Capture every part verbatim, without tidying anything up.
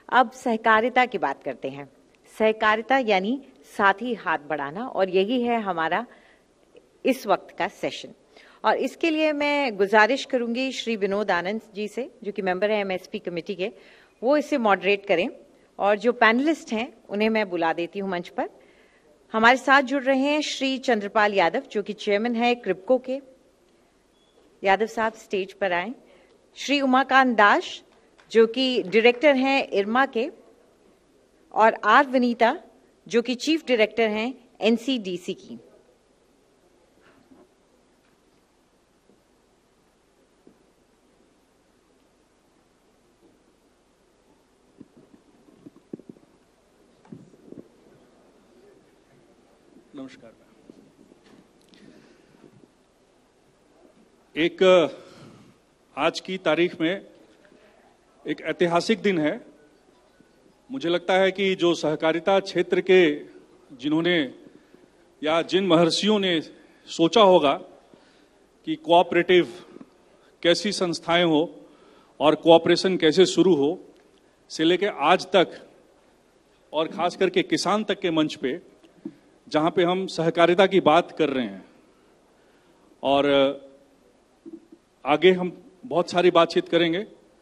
अब सहकारिता की बात करते हैं। सहकारिता यानी साथी हाथ बढ़ाना, और यही है हमारा इस वक्त का सेशन। और इसके लिए मैं गुजारिश करूंगी श्री विनोद आनंद जी से, जो कि मेंबर है एमएसपी कमेटी के, वो इसे मॉडरेट करें। और जो पैनलिस्ट हैं उन्हें मैं बुला देती हूं मंच पर। हमारे साथ जुड़ रहे हैं श्री चंद्रपाल यादव, जो कि चेयरमैन है क्रिप्को के। यादव साहब स्टेज पर आए। श्री उमाकांत दास, जो कि डायरेक्टर हैं इरमा के, और आर वनीता, जो कि चीफ डायरेक्टर हैं एनसीडीसी की। नमस्कार। एक आज की तारीख में एक ऐतिहासिक दिन है। मुझे लगता है कि जो सहकारिता क्षेत्र के जिन्होंने या जिन महर्षियों ने सोचा होगा कि कोऑपरेटिव कैसी संस्थाएं हो और कोऑपरेशन कैसे शुरू हो, से लेके आज तक, और खास करके किसान तक के मंच पे, जहां पे हम सहकारिता की बात कर रहे हैं, और आगे हम बहुत सारी बातचीत करेंगे।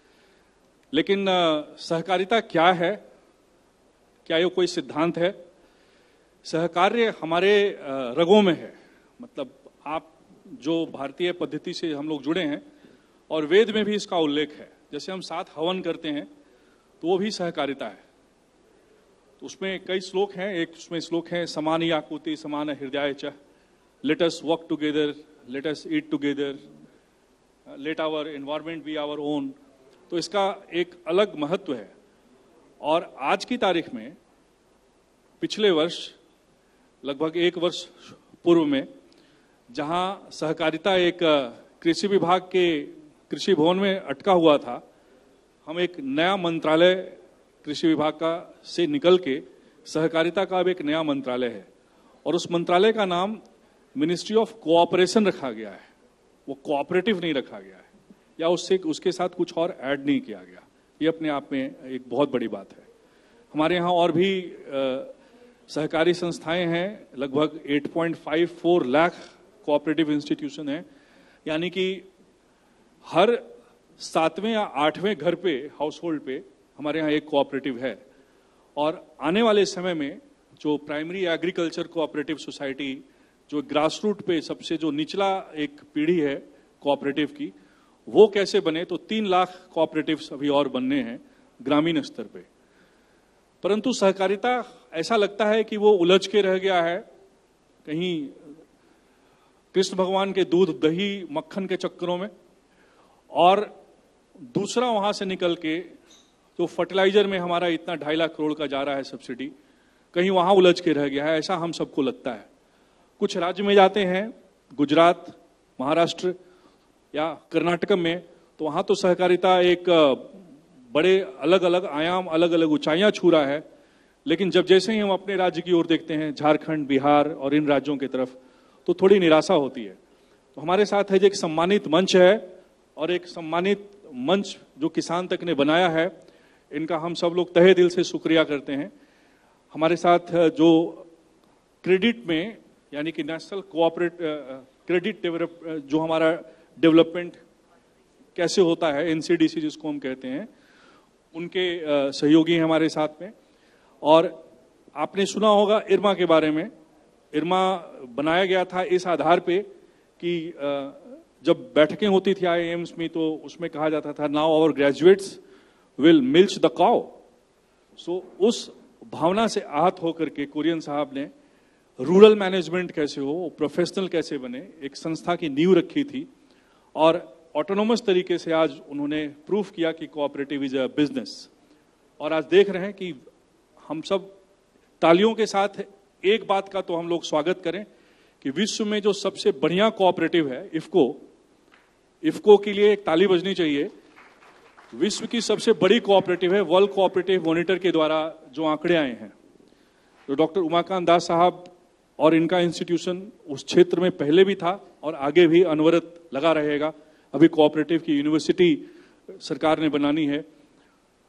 लेकिन सहकारिता क्या है? क्या ये कोई सिद्धांत है? सहकार्य हमारे रगों में है। मतलब आप जो भारतीय पद्धति से हम लोग जुड़े हैं, और वेद में भी इसका उल्लेख है। जैसे हम साथ हवन करते हैं तो वो भी सहकारिता है। तो उसमें कई श्लोक हैं। एक उसमें श्लोक है, समानी आकुति समान हृदय च, let us work together, let us eat together, let our environment be our own. तो इसका एक अलग महत्व है। और आज की तारीख में, पिछले वर्ष लगभग एक वर्ष पूर्व में, जहां सहकारिता एक कृषि विभाग के कृषि भवन में अटका हुआ था, हम एक नया मंत्रालय कृषि विभाग का से निकल के सहकारिता का अब एक नया मंत्रालय है। और उस मंत्रालय का नाम मिनिस्ट्री ऑफ कोऑपरेशन रखा गया है। वो कोऑपरेटिव नहीं रखा गया है, या उससे उसके साथ कुछ और ऐड नहीं किया गया। ये अपने आप में एक बहुत बड़ी बात है। हमारे यहाँ और भी आ, सहकारी संस्थाएं हैं। लगभग आठ पॉइंट पाँच चार लाख कोऑपरेटिव इंस्टीट्यूशन है। यानी कि हर सातवें या आठवें घर पे, हाउस होल्ड पे, हमारे यहाँ एक कोऑपरेटिव है। और आने वाले समय में जो प्राइमरी एग्रीकल्चर कोऑपरेटिव सोसाइटी, जो ग्रास रूट पे सबसे जो निचला एक पीढ़ी है कोऑपरेटिव की, वो कैसे बने, तो तीन लाख कोऑपरेटिव्स अभी और बनने हैं ग्रामीण स्तर पे। परंतु सहकारिता ऐसा लगता है कि वो उलझ के रह गया है कहीं कृष्ण भगवान के दूध दही मक्खन के चक्करों में, और दूसरा वहां से निकल के जो फर्टिलाइजर में हमारा इतना ढाई लाख करोड़ का जा रहा है सब्सिडी, कहीं वहां उलझ के रह गया है, ऐसा हम सबको लगता है। कुछ राज्य में जाते हैं, गुजरात, महाराष्ट्र या कर्नाटक में, तो वहां तो सहकारिता एक बड़े अलग अलग आयाम, अलग अलग ऊंचाइयां छू रहा है। लेकिन जब जैसे ही हम अपने राज्य की ओर देखते हैं, झारखंड, बिहार और इन राज्यों की तरफ, तो थोड़ी निराशा होती है। तो हमारे साथ है जो एक सम्मानित मंच है, और एक सम्मानित मंच जो किसान तक ने बनाया है, इनका हम सब लोग तहे दिल से शुक्रिया करते हैं। हमारे साथ जो क्रेडिट में, यानी कि नेशनल कोऑपरेट क्रेडिट डेवलप जो हमारा डेवलपमेंट कैसे होता है, एनसीडीसी जिसको हम कहते हैं, उनके सहयोगी हैं हमारे साथ में। और आपने सुना होगा इरमा के बारे में। इरमा बनाया गया था इस आधार पे कि जब बैठकें होती थी आई एम्स में, तो उसमें कहा जाता था, now our graduates will milch the cow. So उस भावना से आहत होकर के कुरियन साहब ने रूरल मैनेजमेंट कैसे हो, प्रोफेशनल कैसे बने, एक संस्था की नींव रखी थी। और ऑटोनोमस तरीके से आज उन्होंने प्रूफ किया कि कोऑपरेटिव इज अ बिजनेस। और आज देख रहे हैं कि हम सब तालियों के साथ एक बात का तो हम लोग स्वागत करें कि विश्व में जो सबसे बढ़िया कोऑपरेटिव है, इफको, इफको के लिए एक ताली बजनी चाहिए। विश्व की सबसे बड़ी कोऑपरेटिव है, वर्ल्ड कोऑपरेटिव मॉनिटर के द्वारा जो आंकड़े आए हैं। तो डॉक्टर उमाकांत दास साहब और इनका इंस्टीट्यूशन उस क्षेत्र में पहले भी था और आगे भी अनवरत लगा रहेगा। अभी कोऑपरेटिव की यूनिवर्सिटी सरकार ने बनानी है।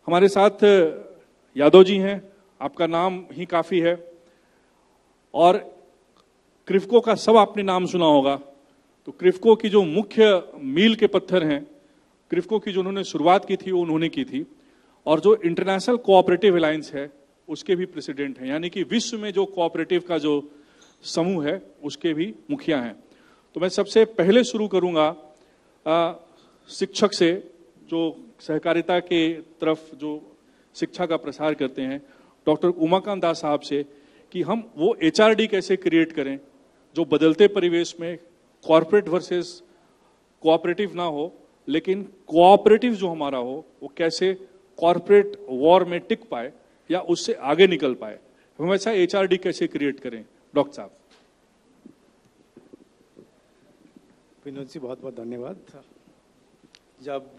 हमारे साथ यादव जी हैं, आपका नाम ही काफी है, और क्रिफको का सब आपने नाम सुना होगा। तो क्रिफको की जो मुख्य मील के पत्थर हैं, क्रिफको की जो उन्होंने शुरुआत की थी वो उन्होंने की थी, और जो इंटरनेशनल कोऑपरेटिव अलायंस है उसके भी प्रेसिडेंट हैं, यानी कि विश्व में जो कोऑपरेटिव का जो समूह है उसके भी मुखिया हैं। तो मैं सबसे पहले शुरू करूंगा आ, शिक्षक से, जो सहकारिता के तरफ जो शिक्षा का प्रसार करते हैं, डॉक्टर उमाकांत दास साहब से, कि हम वो एचआरडी कैसे क्रिएट करें जो बदलते परिवेश में कॉर्पोरेट वर्सेस कोऑपरेटिव ना हो, लेकिन कोऑपरेटिव जो हमारा हो वो कैसे कॉर्पोरेट वॉर में टिक पाए या उससे आगे निकल पाए। हम ऐसा एचआरडी कैसे क्रिएट करें, डॉक्टर साहब। विनोद जी बहुत बहुत धन्यवाद। जब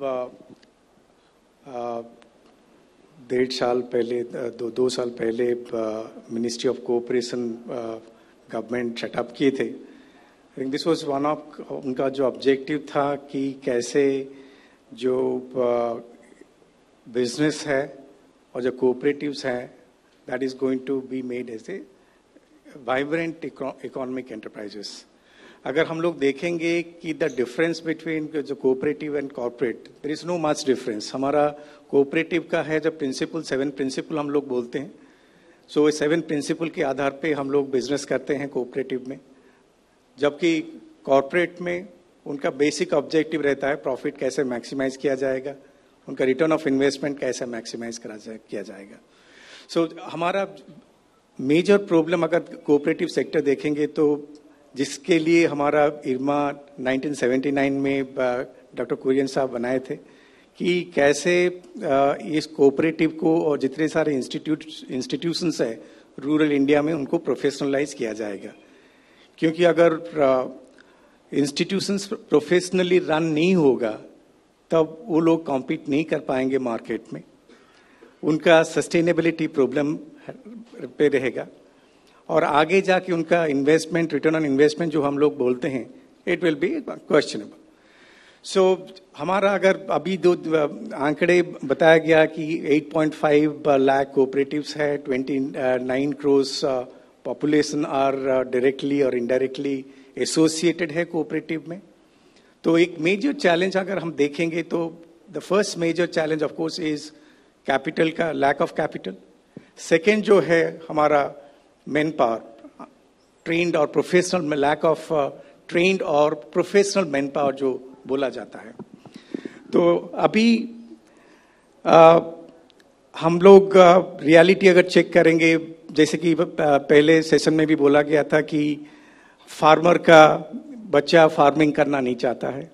डेढ़ साल पहले दो दो साल पहले ministry of cooperation government setup किए थे, I think this was one of उनका जो ऑब्जेक्टिव था कि कैसे जो बिजनेस है और जो कोऑपरेटिव्स हैं, that is going to be made as a vibrant economic enterprises. अगर हम लोग देखेंगे कि द डिफरेंस बिटवीन जो cooperative and corporate, there is no much difference. हमारा कोऑपरेटिव का है जब प्रिंसिपल, सेवन प्रिंसिपल हम लोग बोलते हैं, सो so, सेवन प्रिंसिपल के आधार पे हम लोग बिजनेस करते हैं कोऑपरेटिव में, जबकि कॉर्पोरेट में उनका बेसिक ऑब्जेक्टिव रहता है प्रॉफिट कैसे मैक्सिमाइज किया जाएगा, उनका रिटर्न ऑफ इन्वेस्टमेंट कैसे मैक्सिमाइज करा जाए किया जाएगा। सो so, हमारा मेजर प्रॉब्लम अगर कोऑपरेटिव सेक्टर देखेंगे तो जिसके लिए हमारा इरमा नाइनटीन सेवेंटी नाइन में डॉक्टर कुरियन साहब बनाए थे कि कैसे इस कोऑपरेटिव को और जितने सारे इंस्टीट्यूट इंस्टीट्यूशंस है रूरल इंडिया में उनको प्रोफेशनलाइज किया जाएगा। क्योंकि अगर इंस्टीट्यूशंस प्रोफेशनली रन नहीं होगा तब वो लोग कॉम्पीट नहीं कर पाएंगे मार्केट में, उनका सस्टेनेबिलिटी प्रॉब्लम पे रहेगा, और आगे जाके उनका इन्वेस्टमेंट, रिटर्न ऑन इन्वेस्टमेंट जो हम लोग बोलते हैं, it will be questionable. So हमारा अगर अभी दो आंकड़े बताया गया कि eight point five lakh cooperatives है, twenty nine crores population are directly और इनडायरेक्टली एसोसिएटेड है कोऑपरेटिव में। तो एक मेजर चैलेंज अगर हम देखेंगे तो the first major challenge of course is capital का, लैक ऑफ कैपिटल। सेकेंड जो है हमारा मैन पावर, ट्रेन्ड और प्रोफेशनल में लैक ऑफ ट्रेन्ड और प्रोफेशनल मैन पावर जो बोला जाता है। तो अभी आ, हम लोग रियलिटी अगर चेक करेंगे, जैसे कि पहले सेशन में भी बोला गया था कि फार्मर का बच्चा फार्मिंग करना नहीं चाहता है,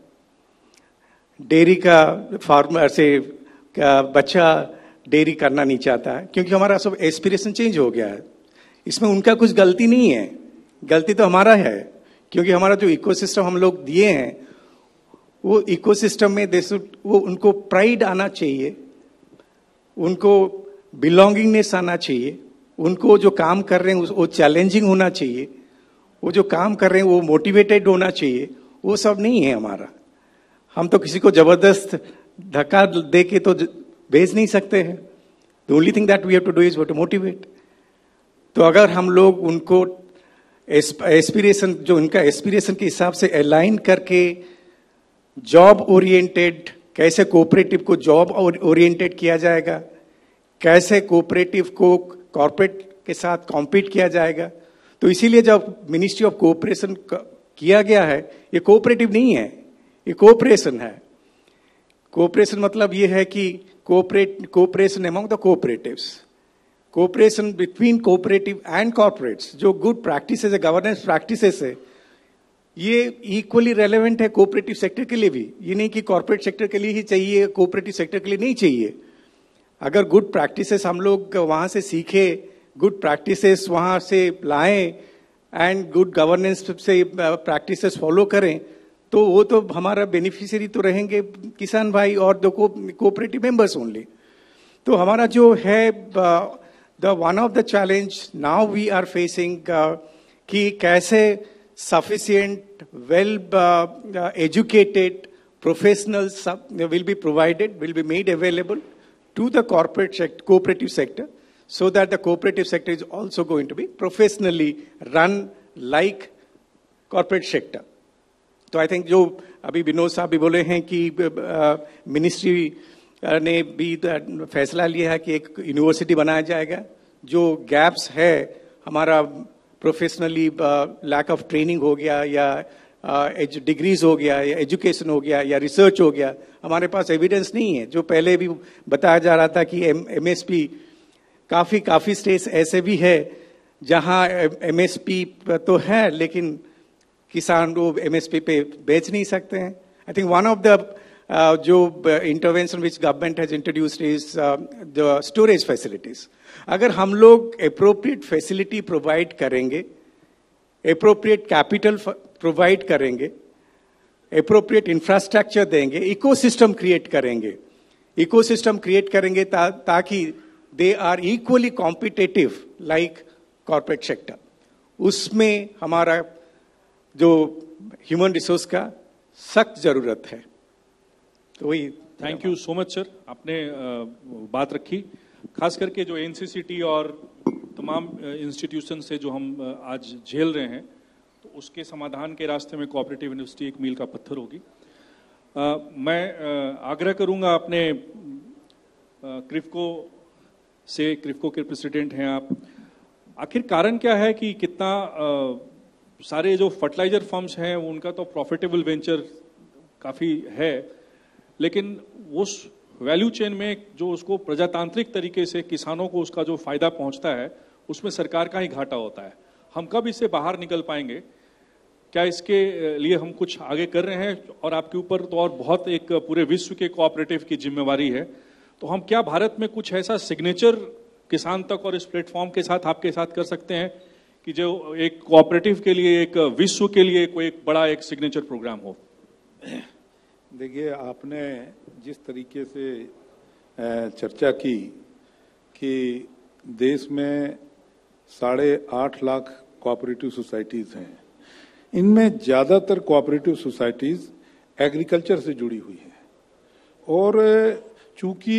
डेयरी का फार्मर से का बच्चा डेयरी करना नहीं चाहता है, क्योंकि हमारा सब एस्पिरेशन चेंज हो गया है। इसमें उनका कुछ गलती नहीं है, गलती तो हमारा है, क्योंकि हमारा जो इकोसिस्टम हम लोग दिए हैं वो इकोसिस्टम में देश वो उनको प्राइड आना चाहिए, उनको बिलोंगिंगनेस आना चाहिए, उनको जो काम कर रहे हैं वो चैलेंजिंग होना चाहिए, वो जो काम कर रहे हैं वो मोटिवेटेड होना चाहिए। वो सब नहीं है हमारा। हम तो किसी को जबरदस्त धक्का दे के तो भेज नहीं सकते हैं। The only thing that we have to do is to motivate. तो अगर हम लोग उनको एस्पिरेशन, जो उनका एस्पिरेशन के हिसाब से अलाइन करके जॉब ओरिएंटेड, कैसे कोऑपरेटिव को जॉब ओरिएंटेड किया जाएगा, कैसे कोऑपरेटिव को कॉर्पोरेट के साथ कॉम्पीट किया जाएगा। तो इसीलिए जब मिनिस्ट्री ऑफ कोऑपरेशन किया गया है, ये कोऑपरेटिव नहीं है, ये कोऑपरेशन है। कोऑपरेशन मतलब ये है कि cooperate cooperation among the cooperatives, cooperation between cooperative and corporates. जो गुड प्रैक्टिसेस है, गवर्नेंस प्रैक्टिसेस है, ये इक्वली रेलेवेंट है कोऑपरेटिव सेक्टर के लिए भी। ये नहीं कि कॉर्पोरेट सेक्टर के लिए ही चाहिए, कोऑपरेटिव सेक्टर के लिए नहीं चाहिए। अगर गुड प्रैक्टिसेस हम लोग वहां से सीखे, गुड प्रैक्टिसेस वहां से लाएं एंड गुड गवर्नेंस से प्रैक्टिसेस फॉलो करें, तो वो तो हमारा बेनिफिशियरी तो रहेंगे किसान भाई और दो कोऑपरेटिव मेंबर्स ओनली। तो हमारा जो है the one of the challenge now we are facing कि कैसे sufficient, well uh, uh, educated professionals will be provided, will be made available to the corporate sector, cooperative sector, so that the cooperative sector is also going to be professionally run like corporate sector. तो I think जो अभी विनोद साहब भी बोले हैं कि ministry ने भी फैसला लिया है कि एक यूनिवर्सिटी बनाया जाएगा. जो गैप्स है हमारा प्रोफेशनली लैक ऑफ ट्रेनिंग हो गया या डिग्रीज uh, हो गया या एजुकेशन हो गया या रिसर्च हो गया, हमारे पास एविडेंस नहीं है. जो पहले भी बताया जा रहा था कि एम एस पी काफी काफी स्टेट्स ऐसे भी है जहां एम एस पी तो है लेकिन किसान वो एम एस पी पे बेच नहीं सकते हैं. I think one of the जो intervention which government has introduced is the storage facilities. अगर हम लोग अप्रोप्रिएट फैसिलिटी प्रोवाइड करेंगे, अप्रोप्रिएट कैपिटल प्रोवाइड करेंगे, अप्रोप्रिएट इंफ्रास्ट्रक्चर देंगे, इकोसिस्टम क्रिएट करेंगे, इकोसिस्टम क्रिएट करेंगे ता, ताकि they are equally competitive like corporate sector. उसमें हमारा जो ह्यूमन रिसोर्स का सख्त जरूरत है. तो वही. Thank you so much sir, आपने बात रखी. खास करके जो एनसीसीटी और तमाम इंस्टीट्यूशन से जो हम आज झेल रहे हैं, तो उसके समाधान के रास्ते में कोऑपरेटिव यूनिवर्सिटी एक मील का पत्थर होगी. आ, मैं आ, आग्रह करूंगा अपने क्रिफको से, क्रिफको के प्रेसिडेंट हैं आप, आखिर कारण क्या है कि कितना आ, सारे जो फर्टिलाइजर फर्म्स हैं उनका तो प्रॉफिटेबल वेंचर काफी है, लेकिन उस वैल्यू चेन में जो उसको प्रजातांत्रिक तरीके से किसानों को उसका जो फायदा पहुंचता है उसमें सरकार का ही घाटा होता है. हम कब इससे बाहर निकल पाएंगे? क्या इसके लिए हम कुछ आगे कर रहे हैं? और आपके ऊपर तो और बहुत एक पूरे विश्व के कोऑपरेटिव की जिम्मेवारी है, तो हम क्या भारत में कुछ ऐसा सिग्नेचर किसान तक और इस प्लेटफॉर्म के साथ आपके साथ कर सकते हैं कि जो एक कोऑपरेटिव के लिए, एक विश्व के लिए कोई एक बड़ा एक सिग्नेचर प्रोग्राम हो? देखिए, आपने जिस तरीके से चर्चा की कि देश में साढ़े आठ लाख कोऑपरेटिव सोसाइटीज हैं, इनमें ज्यादातर कोऑपरेटिव सोसाइटीज एग्रीकल्चर से जुड़ी हुई हैं. और चूंकि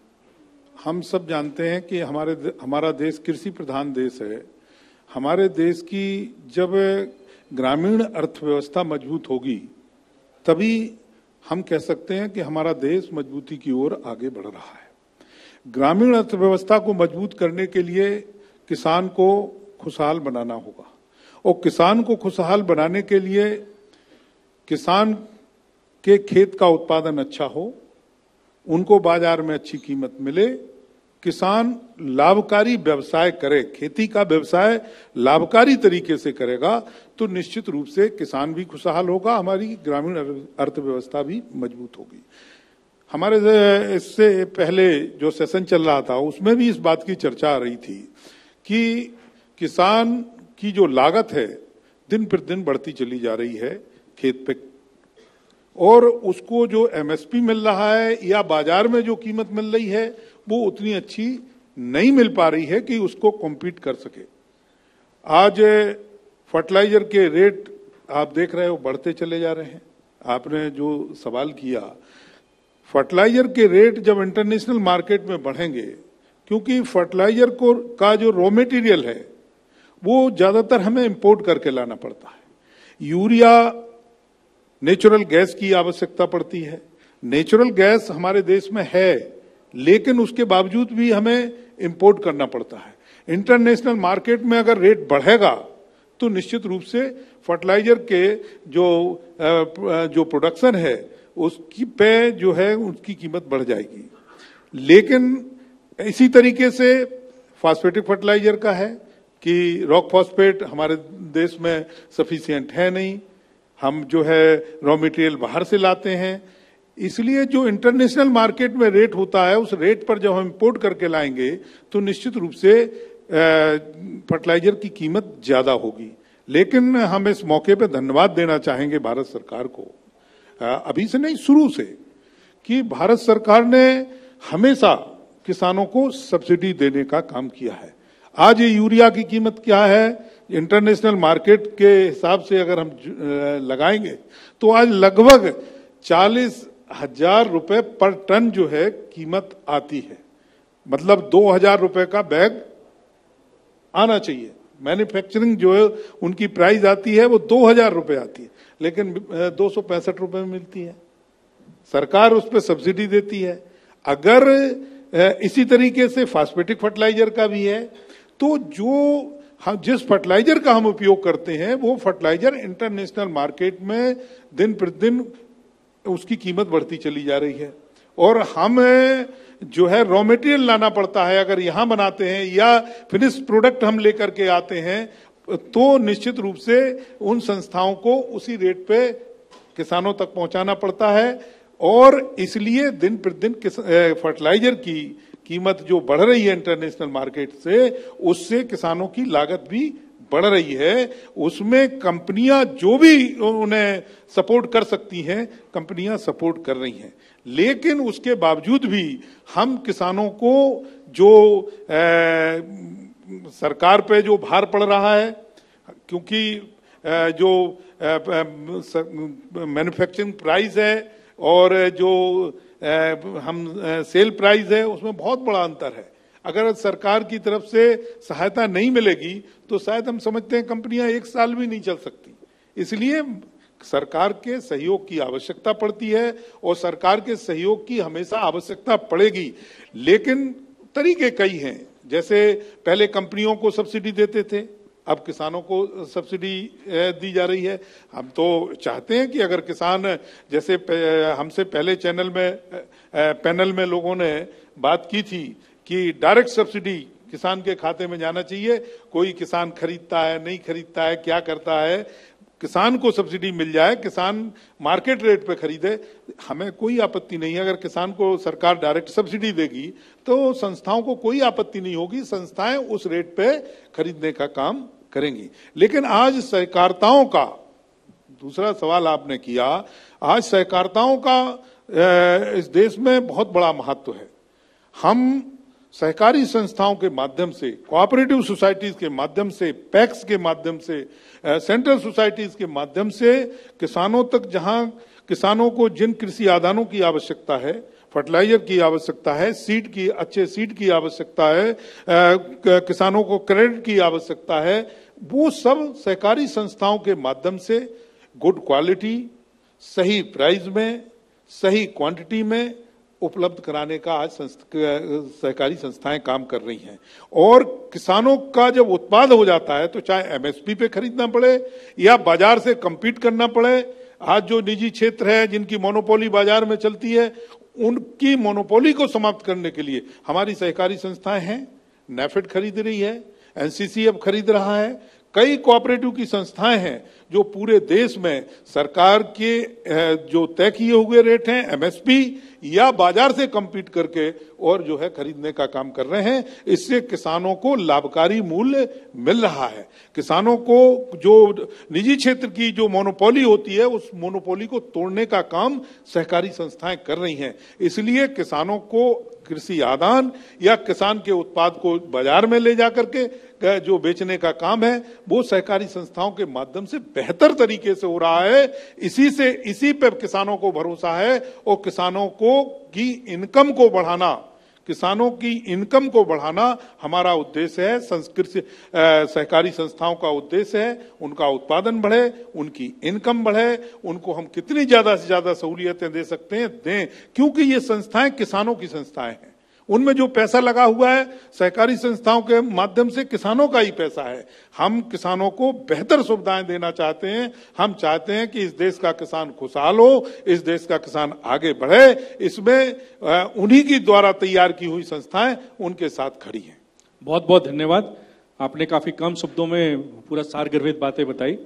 हम सब जानते हैं कि हमारे हमारा देश कृषि प्रधान देश है, हमारे देश की जब ग्रामीण अर्थव्यवस्था मजबूत होगी तभी हम कह सकते हैं कि हमारा देश मजबूती की ओर आगे बढ़ रहा है. ग्रामीण अर्थव्यवस्था को मजबूत करने के लिए किसान को खुशहाल बनाना होगा, और किसान को खुशहाल बनाने के लिए किसान के खेत का उत्पादन अच्छा हो, उनको बाजार में अच्छी कीमत मिले, किसान लाभकारी व्यवसाय करे, खेती का व्यवसाय लाभकारी तरीके से करेगा तो निश्चित रूप से किसान भी खुशहाल होगा, हमारी ग्रामीण अर्थव्यवस्था भी मजबूत होगी. हमारे इससे पहले जो सेशन चल रहा था उसमें भी इस बात की चर्चा आ रही थी कि किसान की जो लागत है दिन प्रतिदिन बढ़ती चली जा रही है खेत पे, और उसको जो एमएसपी मिल रहा है या बाजार में जो कीमत मिल रही है वो उतनी अच्छी नहीं मिल पा रही है कि उसको कॉम्पीट कर सके. आज फर्टिलाइजर के रेट आप देख रहे हो बढ़ते चले जा रहे हैं. आपने जो सवाल किया, फर्टिलाइजर के रेट जब इंटरनेशनल मार्केट में बढ़ेंगे, क्योंकि फर्टिलाइजर को का जो रॉ मटेरियल है वो ज्यादातर हमें इंपोर्ट करके लाना पड़ता है. यूरिया, नेचुरल गैस की आवश्यकता पड़ती है. नेचुरल गैस हमारे देश में है लेकिन उसके बावजूद भी हमें इंपोर्ट करना पड़ता है. इंटरनेशनल मार्केट में अगर रेट बढ़ेगा तो निश्चित रूप से फर्टिलाइजर के जो जो प्रोडक्शन है उसकी पे जो है उसकी कीमत बढ़ जाएगी. लेकिन इसी तरीके से फास्फेटिक फर्टिलाइजर का है कि रॉक फॉस्फेट हमारे देश में सफिशिएंट है नहीं, हम जो है रॉ मटेरियल बाहर से लाते हैं, इसलिए जो इंटरनेशनल मार्केट में रेट होता है उस रेट पर जब हम इंपोर्ट करके लाएंगे तो निश्चित रूप से फर्टिलाइजर की कीमत ज्यादा होगी. लेकिन हम इस मौके पर धन्यवाद देना चाहेंगे भारत सरकार को, अभी से नहीं शुरू से, कि भारत सरकार ने हमेशा किसानों को सब्सिडी देने का काम किया है. आज ये यूरिया की कीमत क्या है इंटरनेशनल मार्केट के हिसाब से अगर हम लगाएंगे तो आज लगभग चालीस हजार रुपए पर टन जो है कीमत आती है. मतलब दो हजार रुपए का बैग आना चाहिए। मैन्युफैक्चरिंग जो है उनकी प्राइस आती है वो दो हजार रुपए आती है, लेकिन दो सौ पैंसठ रुपए में मिलती है। सरकार उस पर सब्सिडी देती है। अगर इसी तरीके से फास्फेटिक फर्टिलाइजर का भी है, तो जो हम जिस फर्टिलाइजर का हम उपयोग करते हैं वो फर्टिलाइजर इंटरनेशनल मार्केट में दिन प्रतिदिन उसकी कीमत बढ़ती चली जा रही है, और हम जो है रॉ मटेरियल लाना पड़ता है। अगर यहां बनाते हैं या फिनिश प्रोडक्ट हम लेकर के आते हैं तो निश्चित रूप से उन संस्थाओं को उसी रेट पे किसानों तक पहुंचाना पड़ता है, और इसलिए दिन प्रतिदिन फर्टिलाइजर की कीमत जो बढ़ रही है इंटरनेशनल मार्केट से, उससे किसानों की लागत भी बढ़ रही है। उसमें कंपनियां जो भी उन्हें सपोर्ट कर सकती हैं, कंपनियां सपोर्ट कर रही हैं, लेकिन उसके बावजूद भी हम किसानों को जो ए, सरकार पे जो भार पड़ रहा है, क्योंकि ए, जो मैन्युफैक्चरिंग प्राइस है और जो ए, हम ए, सेल प्राइस है, उसमें बहुत बड़ा अंतर है। अगर सरकार की तरफ से सहायता नहीं मिलेगी तो शायद हम समझते हैं कंपनियां एक साल भी नहीं चल सकती। इसलिए सरकार के सहयोग की आवश्यकता पड़ती है, और सरकार के सहयोग की हमेशा आवश्यकता पड़ेगी, लेकिन तरीके कई हैं। जैसे पहले कंपनियों को सब्सिडी देते थे, अब किसानों को सब्सिडी दी जा रही है। हम तो चाहते हैं कि अगर किसान, जैसे हमसे पहले चैनल में पैनल में लोगों ने बात की थी कि डायरेक्ट सब्सिडी किसान के खाते में जाना चाहिए। कोई किसान खरीदता है, नहीं खरीदता है, क्या करता है, किसान को सब्सिडी मिल जाए, किसान मार्केट रेट पे खरीदे, हमें कोई आपत्ति नहीं है। अगर किसान को सरकार डायरेक्ट सब्सिडी देगी तो संस्थाओं को कोई आपत्ति नहीं होगी, संस्थाएं उस रेट पे खरीदने का काम करेंगी। लेकिन आज सहकारिताओं का, दूसरा सवाल आपने किया, आज सहकारिताओं का इस देश में बहुत बड़ा महत्व है। हम सहकारी संस्थाओं के माध्यम से, कोऑपरेटिव सोसाइटीज के माध्यम से, पैक्स के माध्यम से, सेंट्रल सोसाइटीज के माध्यम से किसानों तक, जहां किसानों को जिन कृषि आदानों की आवश्यकता है, फर्टिलाइजर की आवश्यकता है, सीड की, अच्छे सीड की आवश्यकता है, किसानों को क्रेडिट की आवश्यकता है, वो सब सहकारी संस्थाओं के माध्यम से गुड क्वालिटी, सही प्राइस में, सही क्वांटिटी में उपलब्ध कराने का आज सहकारी संस्थाएं काम कर रही हैं। और किसानों का जब उत्पाद हो जाता है तो चाहे एमएसपी पे खरीदना पड़े या बाजार से कम्पीट करना पड़े, आज जो निजी क्षेत्र है जिनकी मोनोपोली बाजार में चलती है, उनकी मोनोपोली को समाप्त करने के लिए हमारी सहकारी संस्थाएं हैं। नेफेड खरीद रही है, एनसीसी अब खरीद रहा है, कई कोऑपरेटिव की संस्थाएं हैं जो पूरे देश में सरकार के जो तय किए हुए रेट हैं एमएसपी या बाजार से कम्पीट करके और जो है खरीदने का काम कर रहे हैं। इससे किसानों को लाभकारी मूल्य मिल रहा है। किसानों को जो निजी क्षेत्र की जो मोनोपोली होती है, उस मोनोपोली को तोड़ने का काम सहकारी संस्थाएं कर रही हैं। इसलिए किसानों को कृषि आदान या किसान के उत्पाद को बाजार में ले जाकर के जो बेचने का काम है, वो सहकारी संस्थाओं के माध्यम से बेहतर तरीके से हो रहा है। इसी से इसी पे किसानों को भरोसा है, और किसानों को की इनकम को बढ़ाना, किसानों की इनकम को बढ़ाना हमारा उद्देश्य है। संस्कृति सहकारी संस्थाओं का उद्देश्य है उनका उत्पादन बढ़े, उनकी इनकम बढ़े, उनको हम कितनी ज्यादा से ज्यादा सहूलियतें दे सकते हैं दें, क्योंकि ये संस्थाएं किसानों की संस्थाएं हैं। उनमें जो पैसा लगा हुआ है सहकारी संस्थाओं के माध्यम से किसानों का ही पैसा है। हम किसानों को बेहतर सुविधाएं देना चाहते हैं। हम चाहते हैं कि इस देश का किसान खुशहाल हो, इस देश का किसान आगे बढ़े। इसमें उन्हीं की द्वारा तैयार की हुई संस्थाएं उनके साथ खड़ी हैं। बहुत बहुत धन्यवाद। आपने काफी कम शब्दों में पूरा सारगर्भित बातें बताई।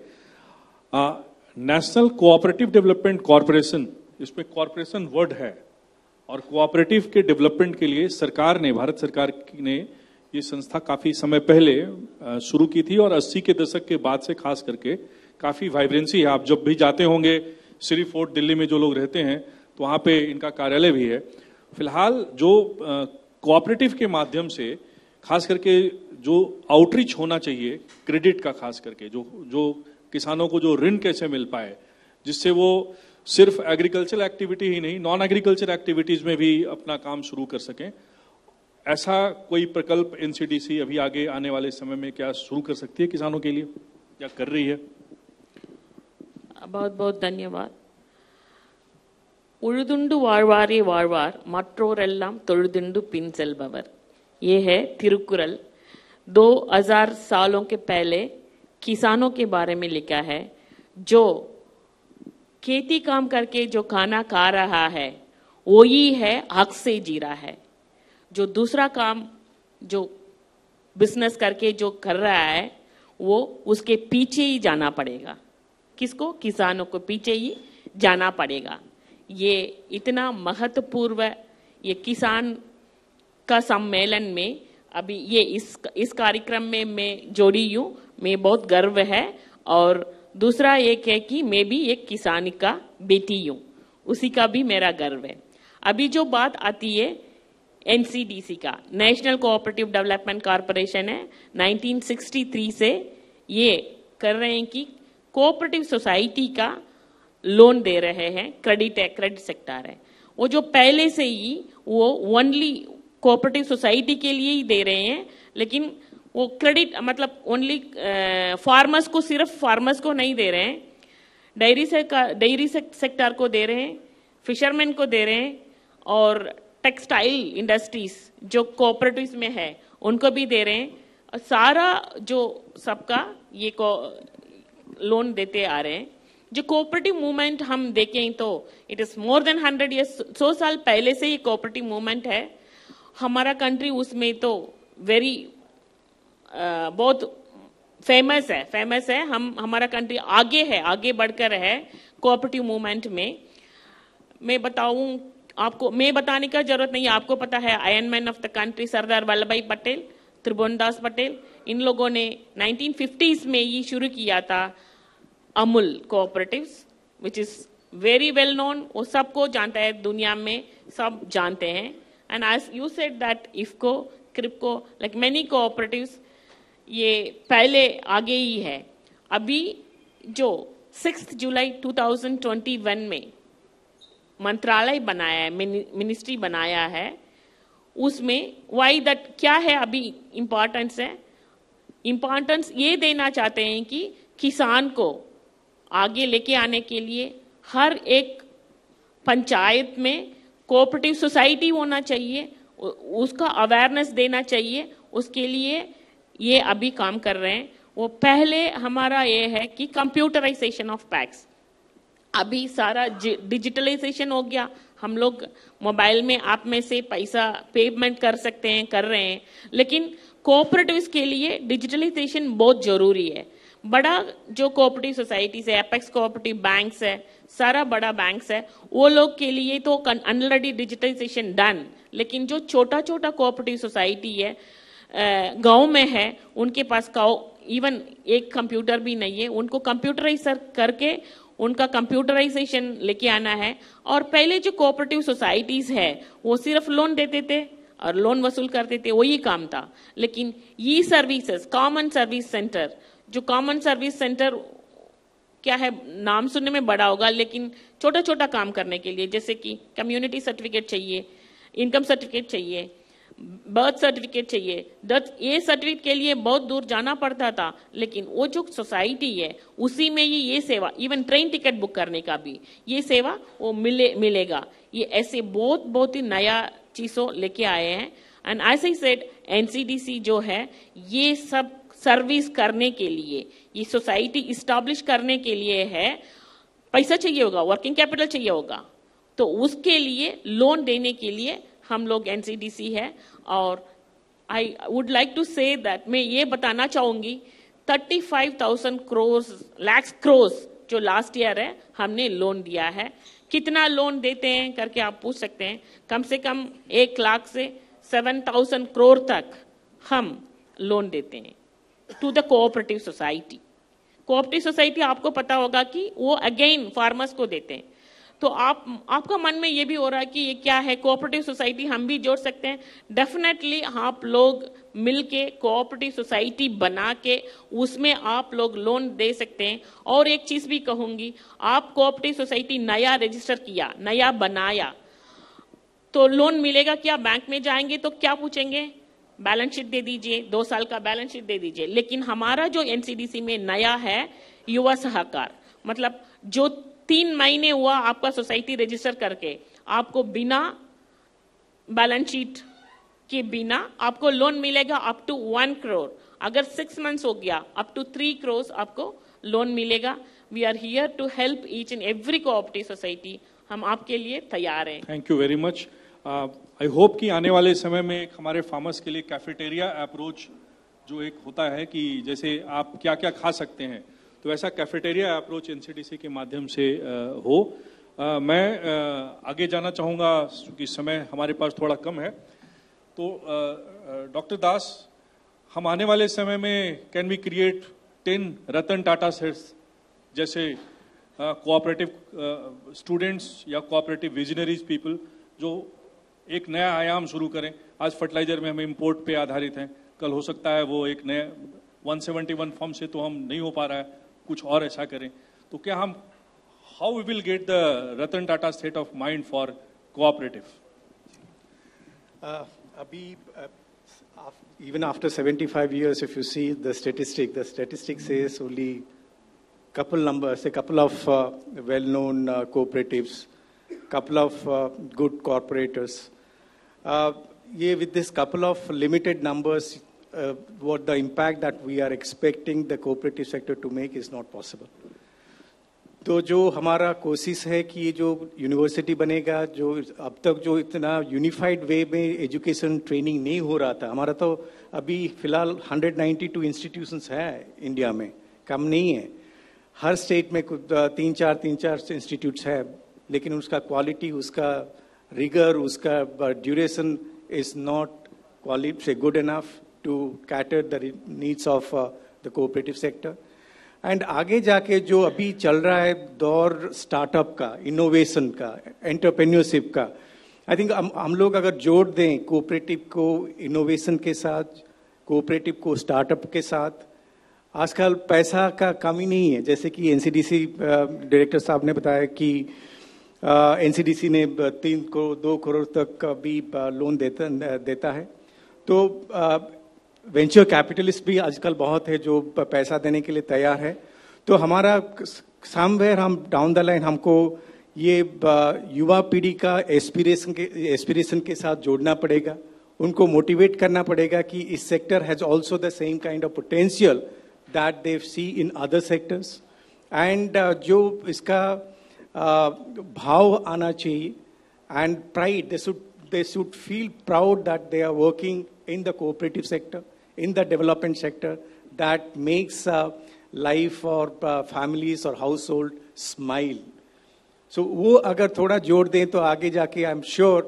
नेशनल कोऑपरेटिव डेवलपमेंट कॉरपोरेशन, इसमें कॉरपोरेशन वर्ड है, और कोऑपरेटिव के डेवलपमेंट के लिए सरकार ने, भारत सरकार ने ये संस्था काफी समय पहले शुरू की थी, और अस्सी के दशक के बाद से खास करके काफी वाइब्रेंसी है। आप जब भी जाते होंगे श्री फोर्ट दिल्ली में, जो लोग रहते हैं तो वहां पे इनका कार्यालय भी है। फिलहाल जो कोऑपरेटिव के माध्यम से खास करके जो आउटरीच होना चाहिए क्रेडिट का, खास करके जो जो किसानों को जो ऋण कैसे मिल पाए, जिससे वो सिर्फ एग्रीकल्चर एक्टिविटी ही नहीं, नॉन एग्रीकल्चर एक्टिविटीज में भी अपना काम शुरू कर सकें, ऐसा कोई प्रकल्प एनसीडीसी अभी आगे आने वाले समय में क्या शुरू कर सकती है किसानों के लिए या कर रही है? बहुत बहुत धन्यवाद। उழுதுண்டு வாழ்வாரே வாழ்வார் மற்றோரெல்லாம் தொழுதுண்டு பின் செல்பவர், ये है तिरुकुरल। दो हजार सालों के पहले किसानों के बारे में लिखा है। जो खेती काम करके जो खाना खा रहा है वो ही है हक से जी रहा है। जो दूसरा काम जो बिजनेस करके जो कर रहा है वो उसके पीछे ही जाना पड़ेगा। किसको? किसानों को पीछे ही जाना पड़ेगा। ये इतना महत्वपूर्ण ये किसान का सम्मेलन में अभी ये इस इस कार्यक्रम में मैं जोड़ी हूँ, मैं बहुत गर्व है। और दूसरा एक है कि मैं भी एक किसान का बेटी हूँ, उसी का भी मेरा गर्व है। अभी जो बात आती है एनसीडीसी का, नेशनल कोऑपरेटिव डेवलपमेंट कॉर्पोरेशन है, नाइनटीन सिक्सटी थ्री से ये कर रहे हैं कि कोऑपरेटिव सोसाइटी का लोन दे रहे हैं। क्रेडिट है, क्रेडिट सेक्टर है वो जो पहले से ही वो ओनली कोऑपरेटिव सोसाइटी के लिए ही दे रहे हैं, लेकिन वो क्रेडिट मतलब ओनली फार्मर्स को, सिर्फ फार्मर्स को नहीं दे रहे हैं, डेयरी से डेयरी सेक्टर को दे रहे हैं, फिशरमैन को दे रहे हैं, और टेक्सटाइल इंडस्ट्रीज जो कोऑपरेटिव्स में है उनको भी दे रहे हैं। सारा जो सबका ये को लोन देते आ रहे हैं। जो कोऑपरेटिव मूवमेंट हम देखें तो it is more than hundred years, सौ साल पहले से ये कोऑपरेटिव मूवमेंट है। हमारा कंट्री उसमें तो वेरी बहुत फेमस है फेमस है हम हमारा कंट्री आगे है, आगे बढ़कर है कोऑपरेटिव मूवमेंट में। मैं बताऊं आपको, मैं बताने का जरूरत नहीं, आपको पता है iron man of the country Sardar Vallabhbhai Patel, Tribhuvandas Patel, इन लोगों ने नाइनटीन फिफ्टीज़ में ये शुरू किया था Amul cooperatives, which is very well known, वो सबको जानता है, दुनिया में सब जानते हैं। And as you said that IFFCO, KRIBHCO, like many cooperatives ये पहले आगे ही है। अभी जो six July two thousand twenty one में मंत्रालय बनाया है, मिनिस्ट्री बनाया है, उसमें वाई दैट क्या है अभी इम्पोर्टेंस है, इम्पोर्टेंस ये देना चाहते हैं कि किसान को आगे लेके आने के लिए हर एक पंचायत में कोऑपरेटिव सोसाइटी होना चाहिए, उसका अवेयरनेस देना चाहिए। उसके लिए ये अभी काम कर रहे हैं। वो पहले हमारा ये है कि कंप्यूटराइजेशन ऑफ पैक्स, अभी सारा डिजिटलाइजेशन हो गया, हम लोग मोबाइल में आप में से पैसा पेमेंट कर सकते हैं, कर रहे हैं, लेकिन कोऑपरेटिव्स के लिए डिजिटलाइजेशन बहुत जरूरी है। बड़ा जो कोऑपरेटिव सोसाइटीज है, एपेक्स कोऑपरेटिव बैंक्स है, सारा बड़ा बैंक्स है, वो लोग के लिए तो ऑलरेडी डिजिटलाइजेशन डन, लेकिन जो छोटा छोटा कोऑपरेटिव सोसाइटी है गांव में है, उनके पास इवन एक कंप्यूटर भी नहीं है, उनको कंप्यूटराइज करके उनका कंप्यूटराइजेशन लेके आना है। और पहले जो कोऑपरेटिव सोसाइटीज है वो सिर्फ लोन देते थे और लोन वसूल करते थे, वही काम था। लेकिन ये सर्विसेज, कॉमन सर्विस सेंटर, जो कॉमन सर्विस सेंटर क्या है, नाम सुनने में बड़ा होगा, लेकिन छोटा छोटा काम करने के लिए, जैसे कि कम्युनिटी सर्टिफिकेट चाहिए, इनकम सर्टिफिकेट चाहिए, बर्थ सर्टिफिकेट चाहिए, दस ये सर्टिफिकेट के लिए बहुत दूर जाना पड़ता था, लेकिन वो जो सोसाइटी है उसी में ही ये सेवा, इवन ट्रेन टिकट बुक करने का भी ये सेवा वो मिले मिलेगा। ये ऐसे बहुत बहुत ही नया चीजों लेके आए हैं। And as I said, NCDC जो है ये सब सर्विस करने के लिए, ये सोसाइटी इस्टेब्लिश करने के लिए है। पैसा चाहिए होगा, वर्किंग कैपिटल चाहिए होगा, तो उसके लिए लोन देने के लिए हम लोग एनसीडीसी है। और I would like to say that, मैं ये बताना चाहूंगी, thirty five thousand crore lakhs crore जो लास्ट ईयर है हमने लोन दिया है। कितना लोन देते हैं करके आप पूछ सकते हैं, कम से कम एक लाख से सेवन थाउजेंड करोड़ तक हम लोन देते हैं to the cooperative society. Cooperative society आपको पता होगा कि वो अगेन फार्मर्स को देते हैं। तो आप आपका मन में ये भी हो रहा है कि ये क्या है, कोऑपरेटिव सोसाइटी हम भी जोड़ सकते हैं। डेफिनेटली आप लोग मिलके कोऑपरेटिव सोसाइटी बना के उसमें आप लोग लोन दे सकते हैं। और एक चीज भी कहूंगी, आप कोऑपरेटिव सोसाइटी नया रजिस्टर किया, नया बनाया, तो लोन मिलेगा क्या? बैंक में जाएंगे तो क्या पूछेंगे? बैलेंस शीट दे दीजिए, दो साल का बैलेंस शीट दे दीजिए। लेकिन हमारा जो एनसीडीसी में नया है युवा सहकार, मतलब जो तीन महीने हुआ आपका सोसाइटी रजिस्टर करके, आपको बिना बैलेंस शीट के बिना आपको लोन मिलेगा अप टू वन करोड़। अगर सिक्स मंथ्स हो गया अप टू थ्री करोड़ आपको लोन मिलेगा। We are here to help each and every cooperative society. हम आपके लिए तैयार हैं। Thank you very much. I hope कि आने वाले समय में एक हमारे फार्मर्स के लिए कैफेटेरिया अप्रोच जो एक होता है कि जैसे आप क्या क्या खा सकते हैं, तो ऐसा कैफेटेरिया अप्रोच एनसीडीसी के माध्यम से uh, हो। uh, मैं uh, आगे जाना चाहूँगा क्योंकि समय हमारे पास थोड़ा कम है। तो डॉक्टर uh, uh, दास, हम आने वाले समय में can we create ten Ratan Tata sets जैसे कोऑपरेटिव स्टूडेंट्स या कोऑपरेटिव विजनरीज पीपल जो एक नया आयाम शुरू करें। आज फर्टिलाइजर में हम इंपोर्ट पे आधारित हैं, कल हो सकता है वो एक नया वन सेवेंटी वन फॉर्म से तो हम नहीं हो पा रहा है, कुछ और ऐसा करें। तो क्या हम how we will get the Ratan Tata state of mind for cooperative? अभी even after seventy-five years, if you see the statistic, the statistic says only couple numbers, a couple of uh, well-known uh, cooperatives, couple of uh, good corporators. Uh, yeah, with this couple of limited numbers, uh, what the impact that we are expecting the cooperative sector to make is not possible. तो जो हमारा कोशिश है कि ये जो university बनेगा, जो अब तक जो इतना यूनिफाइड वे में एजुकेशन ट्रेनिंग नहीं हो रहा था, हमारा तो अभी फिलहाल one hundred ninety-two इंस्टीट्यूशंस है इंडिया में, कम नहीं है। हर स्टेट में कुछ तीन चार तीन चार इंस्टीट्यूट्स है, लेकिन उसका क्वालिटी, उसका रिगर, उसका duration is not quality good enough to cater the needs of the cooperative sector. And आगे जाके जो अभी चल रहा है दौर स्टार्टअप का, इनोवेशन का, एंटरप्रेन्योरशिप का, आई थिंक हम हम लोग अगर जोड़ दें कोऑपरेटिव को इनोवेशन के साथ, कोऑपरेटिव को स्टार्टअप के साथ, आजकल पैसा का कमी नहीं है। जैसे कि एनसीडीसी डायरेक्टर साहब ने बताया कि एनसीडीसी ने तीन करोड़ दो करोड़ तक का भी लोन देता देता है। तो वेंचर कैपिटलिस्ट भी आजकल बहुत है जो पैसा देने के लिए तैयार है। तो हमारा समवेयर हम डाउन द लाइन हमको ये युवा पीढ़ी का एस्पिरेशन के एस्पिरेशन के साथ जोड़ना पड़ेगा, उनको मोटिवेट करना पड़ेगा कि इस sector has also the same kind of potential that they see in other sectors. And जो इसका uh, भाव आना चाहिए and pride, they should they should feel proud that they are working in the cooperative sector, in the development sector, that makes uh, life or uh, families or household smile. So वो अगर थोड़ा जोड़ दें तो आगे जाके I am sure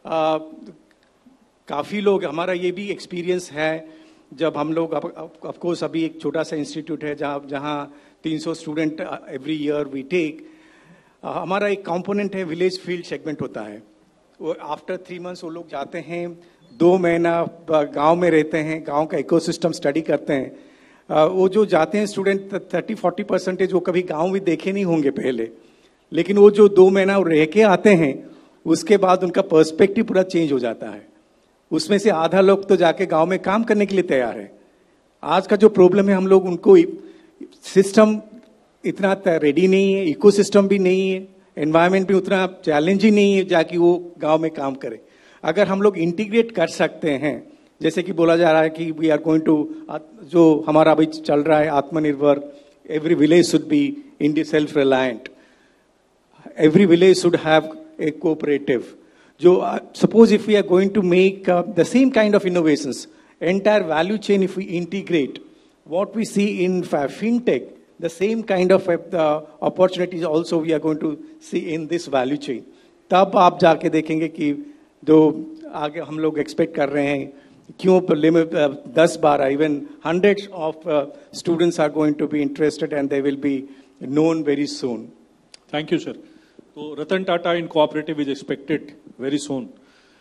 काफ़ी लोग, हमारा ये भी एक्सपीरियंस है जब हम लोग ऑफ कोर्स अभी एक छोटा सा इंस्टीट्यूट है जहाँ जहाँ तीन सौ student every year we take. हमारा एक कंपोनेंट है विलेज फील्ड सेगमेंट होता है। वो आफ्टर थ्री मंथ्स वो लोग जाते हैं, दो महीना गांव में रहते हैं, गांव का इकोसिस्टम स्टडी करते हैं। वो जो जाते हैं स्टूडेंट थर्टी फोर्टी परसेंटेज वो कभी गांव भी देखे नहीं होंगे पहले, लेकिन वो जो दो महीना रह के आते हैं उसके बाद उनका पर्सपेक्टिव पूरा चेंज हो जाता है। उसमें से आधा लोग तो जाके गांव में काम करने के लिए तैयार है। आज का जो प्रॉब्लम है, हम लोग उनको सिस्टम इतना रेडी नहीं है, इकोसिस्टम भी नहीं है, एनवायरमेंट भी उतना चैलेंजिंग नहीं है जाके वो गाँव में काम करे। अगर हम लोग इंटीग्रेट कर सकते हैं, जैसे कि बोला जा रहा है कि वी आर गोइंग टू, जो हमारा अभी चल रहा है आत्मनिर्भर, एवरी विलेज शुड बी इंडी self reliant, every village should have a cooperative. जो suppose if we are going to make the same kind of innovations, entire value chain if we integrate what we see in fintech, the same kind of opportunities also we are going to see in this value chain. तब आप जाके देखेंगे कि जो आगे हम लोग expect कर रहे हैं, क्यों लिमिट दस बारह even hundreds of students are going to be interested and they will be known very soon. Thank you sir. तो Ratan Tata in cooperative is expected very soon.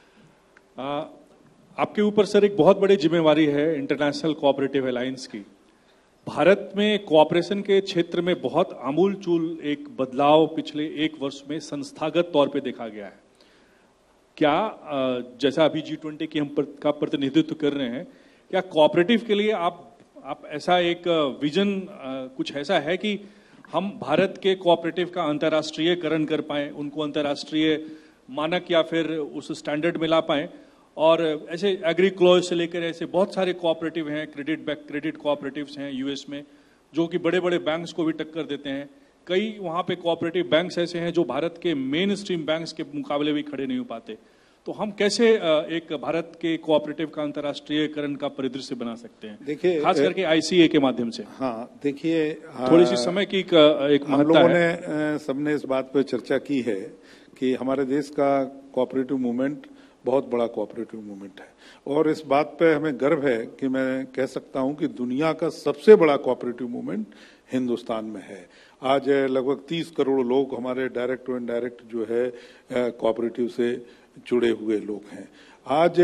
आपके ऊपर सर एक बहुत बड़ी जिम्मेवारी है इंटरनेशनल कोऑपरेटिव अलायंस की। भारत में कोऑपरेशन के क्षेत्र में बहुत आमूलचूल एक बदलाव पिछले एक वर्ष में संस्थागत तौर पे देखा गया है। क्या जैसा अभी जी ट्वेंटी की हम का प्रतिनिधित्व कर रहे हैं, क्या कोऑपरेटिव के लिए आप आप ऐसा एक विजन कुछ ऐसा है कि हम भारत के कोऑपरेटिव का अंतर्राष्ट्रीयकरण कर पाएं, उनको अंतर्राष्ट्रीय मानक या फिर उस स्टैंडर्ड में ला पाएं? और ऐसे एग्री क्लॉज से लेकर ऐसे बहुत सारे कोऑपरेटिव हैं, क्रेडिट बैक क्रेडिट कोऑपरेटिव्स हैं यूएस में, जो कि बड़े बड़े बैंक्स को भी टक्कर देते हैं। कई वहाँ पे कोऑपरेटिव बैंक्स ऐसे हैं जो भारत के मेन स्ट्रीम बैंक्स के मुकाबले भी खड़े नहीं हो पाते। तो हम कैसे एक भारत के कोऑपरेटिव का अंतर्राष्ट्रीयकरण का परिदृश्य बना सकते हैं, देखिए खास करके आईसीए के माध्यम से? हाँ, देखिए थोड़ी सी समय की एक हम लोगों ने सबने इस बात पर चर्चा की है कि हमारे देश का कोऑपरेटिव मूवमेंट बहुत बड़ा कोऑपरेटिव मूवमेंट है, और इस बात पे हमें गर्व है कि मैं कह सकता हूं कि दुनिया का सबसे बड़ा कोऑपरेटिव मूवमेंट हिंदुस्तान में है। आज लगभग तीस करोड़ लोग हमारे डायरेक्ट और इनडायरेक्ट जो है कोऑपरेटिव से जुड़े हुए लोग हैं। आज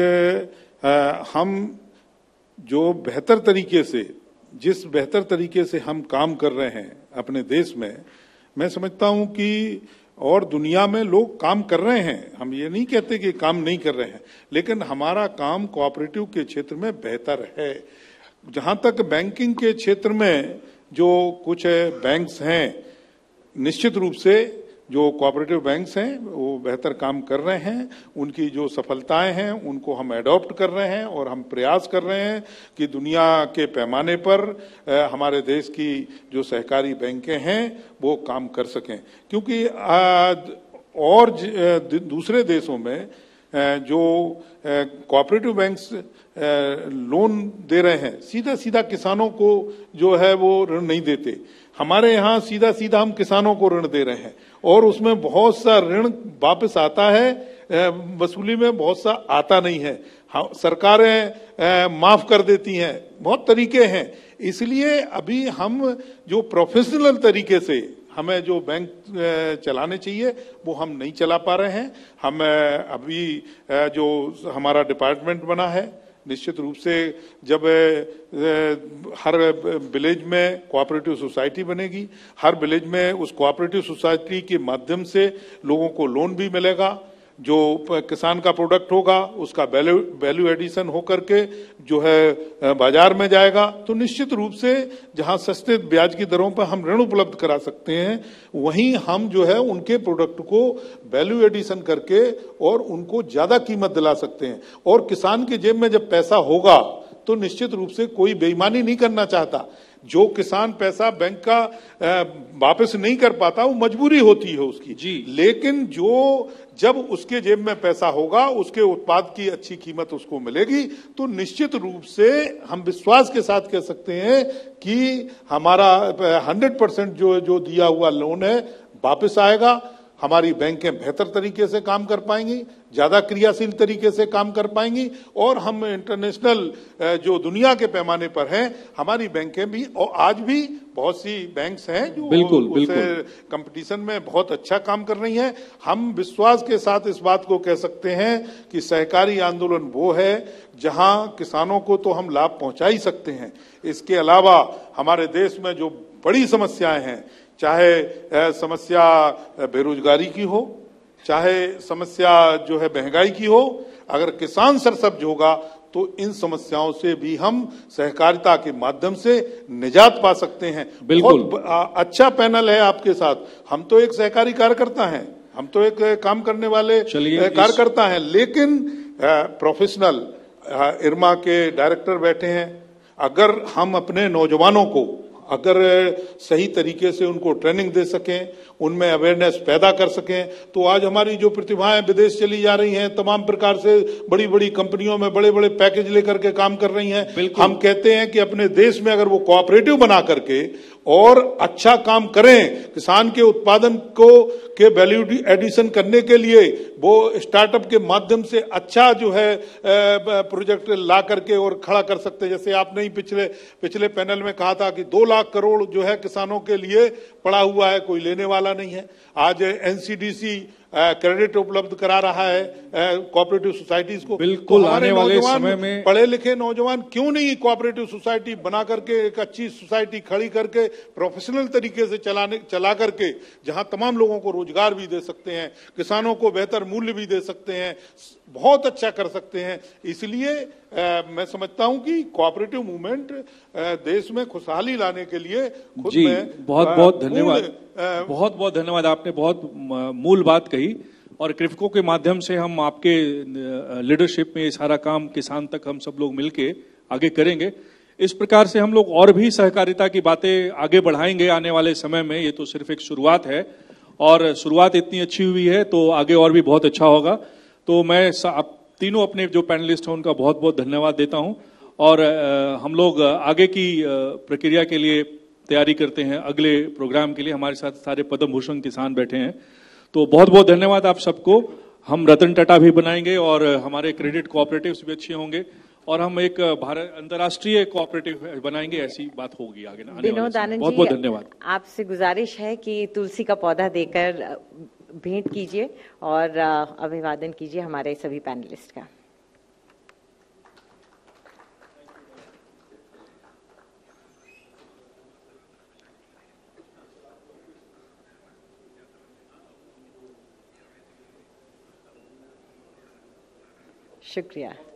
हम जो बेहतर तरीके से जिस बेहतर तरीके से हम काम कर रहे हैं अपने देश में, मैं समझता हूं कि और दुनिया में लोग काम कर रहे हैं, हम ये नहीं कहते कि काम नहीं कर रहे हैं, लेकिन हमारा काम कोऑपरेटिव के क्षेत्र में बेहतर है। जहां तक बैंकिंग के क्षेत्र में जो कुछ बैंक्स हैं, निश्चित रूप से जो कोऑपरेटिव बैंक्स हैं वो बेहतर काम कर रहे हैं, उनकी जो सफलताएं हैं उनको हम एडॉप्ट कर रहे हैं, और हम प्रयास कर रहे हैं कि दुनिया के पैमाने पर हमारे देश की जो सहकारी बैंकें हैं वो काम कर सकें। क्योंकि और दूसरे देशों में जो कोऑपरेटिव बैंक्स लोन दे रहे हैं, सीधा सीधा किसानों को जो है वो ऋण नहीं देते। हमारे यहाँ सीधा सीधा हम किसानों को ऋण दे रहे हैं, और उसमें बहुत सा ऋण वापस आता है, वसूली में बहुत सा आता नहीं है। सरकारें माफ कर देती हैं, बहुत तरीके हैं। इसलिए अभी हम जो प्रोफेशनल तरीके से हमें जो बैंक चलाने चाहिए वो हम नहीं चला पा रहे हैं। हम अभी जो हमारा डिपार्टमेंट बना है, निश्चित रूप से जब हर विलेज में कोऑपरेटिव सोसाइटी बनेगी, हर विलेज में उस कोऑपरेटिव सोसाइटी के माध्यम से लोगों को लोन भी मिलेगा, जो किसान का प्रोडक्ट होगा उसका वैल्यू वैल्यू एडिशन होकर के जो है बाजार में जाएगा, तो निश्चित रूप से जहां सस्ते ब्याज की दरों पर हम ऋण उपलब्ध करा सकते हैं, वहीं हम जो है उनके प्रोडक्ट को वैल्यू एडिशन करके और उनको ज्यादा कीमत दिला सकते हैं। और किसान की जेब में जब पैसा होगा तो निश्चित रूप से कोई बेईमानी नहीं करना चाहता। जो किसान पैसा बैंक का वापस नहीं कर पाता, वो मजबूरी होती है उसकी जी। लेकिन जो जब उसके जेब में पैसा होगा, उसके उत्पाद की अच्छी कीमत उसको मिलेगी, तो निश्चित रूप से हम विश्वास के साथ कह सकते हैं कि हमारा हंड्रेड परसेंट जो जो दिया हुआ लोन है वापस आएगा। हमारी बैंकें बेहतर तरीके से काम कर पाएंगी, ज्यादा क्रियाशील तरीके से काम कर पाएंगी, और हम इंटरनेशनल जो दुनिया के पैमाने पर हैं, हमारी बैंकें भी, और आज भी बहुत सी बैंक्स हैं जो बिल्कुल, उस बिल्कुल। कंपटीशन में बहुत अच्छा काम कर रही हैं। हम विश्वास के साथ इस बात को कह सकते हैं कि सहकारी आंदोलन वो है जहां किसानों को तो हम लाभ पहुंचा ही सकते हैं, इसके अलावा हमारे देश में जो बड़ी समस्याएं हैं, चाहे समस्या बेरोजगारी की हो, चाहे समस्या जो है महंगाई की हो, अगर किसान सरसब्ज होगा तो इन समस्याओं से भी हम सहकारिता के माध्यम से निजात पा सकते हैं। बिल्कुल। बहुत अच्छा पैनल है आपके साथ। हम तो एक सहकारी कार्यकर्ता हैं, हम तो एक काम करने वाले कार्यकर्ता हैं, लेकिन प्रोफेशनल इरमा के डायरेक्टर बैठे हैं। अगर हम अपने नौजवानों को अगर सही तरीके से उनको ट्रेनिंग दे सकें, उनमें अवेयरनेस पैदा कर सकें, तो आज हमारी जो प्रतिभाएं विदेश चली जा रही हैं, तमाम प्रकार से बड़ी बड़ी कंपनियों में बड़े बड़े पैकेज लेकर के काम कर रही हैं। हम कहते हैं कि अपने देश में अगर वो कोऑपरेटिव बना करके और अच्छा काम करें, किसान के उत्पादन को के वैल्यू एडिशन करने के लिए वो स्टार्टअप के माध्यम से अच्छा जो है प्रोजेक्ट ला करके और खड़ा कर सकते हैं। जैसे आपने ही पिछले पिछले पैनल में कहा था कि दो लाख करोड़ जो है किसानों के लिए पड़ा हुआ है, कोई लेने वाला नहीं है। आज एनसीडीसी क्रेडिट उपलब्ध करा रहा है कोऑपरेटिव सोसाइटीज को। बिल्कुल, तो आने वाले समय में पढ़े लिखे नौजवान क्यों नहीं कोऑपरेटिव सोसाइटी बना करके, एक अच्छी सोसाइटी खड़ी करके प्रोफेशनल तरीके से चलाने चला करके, जहां तमाम लोगों को रोजगार भी दे सकते हैं, किसानों को बेहतर मूल्य भी दे सकते हैं, बहुत अच्छा कर सकते हैं। इसलिए आ, मैं समझता हूं कि कोऑपरेटिव मूवमेंट देश में खुशहाली लाने के लिए खुद जी में बहुत बहुत धन्यवाद, आ, बहुत बहुत धन्यवाद। आपने बहुत मूल बात कही और क्रिफको के माध्यम से हम आपके लीडरशिप में ये सारा काम किसान तक हम सब लोग मिलके आगे करेंगे। इस प्रकार से हम लोग और भी सहकारिता की बातें आगे बढ़ाएंगे आने वाले समय में। ये तो सिर्फ एक शुरुआत है और शुरुआत इतनी अच्छी हुई है तो आगे और भी बहुत अच्छा होगा। तो मैं आप तीनों अपने जो पैनलिस्ट हैं उनका बहुत बहुत धन्यवाद देता हूं और हम लोग आगे की प्रक्रिया के लिए तैयारी करते हैं। अगले प्रोग्राम के लिए हमारे साथ सारे पद्म भूषण किसान बैठे हैं, तो बहुत बहुत धन्यवाद आप सबको। हम रतन टाटा भी बनाएंगे और हमारे क्रेडिट कोऑपरेटिव्स भी अच्छे होंगे और हम एक भारत अंतर्राष्ट्रीय कोऑपरेटिव बनाएंगे, ऐसी बात होगी आगे आने विनोद आनंद जी, बहुत बहुत धन्यवाद। आपसे गुजारिश है कि तुलसी का पौधा देकर भेंट कीजिए और अभिवादन कीजिए हमारे सभी पैनलिस्ट का। शुक्रिया।